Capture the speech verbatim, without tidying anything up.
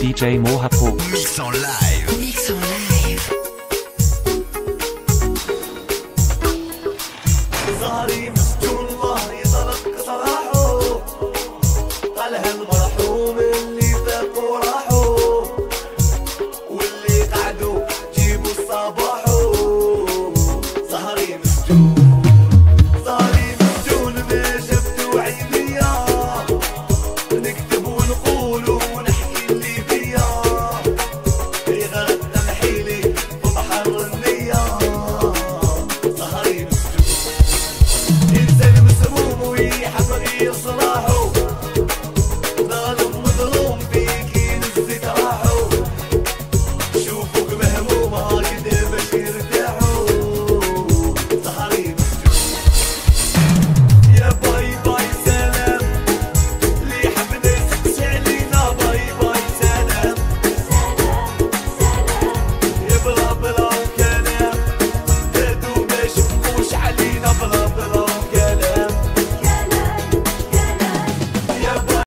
دي جي موهب. Mix en live. Mix en live. صاري مسجون الله يطلق سراحه، قالها المرحوم اللي فاقوا راحوا، واللي قعدوا جيبوا الصباحو. صاري مسجون صاري مسجون ما شفتوا عينيا، نكتب ونقول ونحكي اللي بيا، يغرق تنحيلي في بحر النية. صاري مسجون إنسان مسموم ويحب يصرخ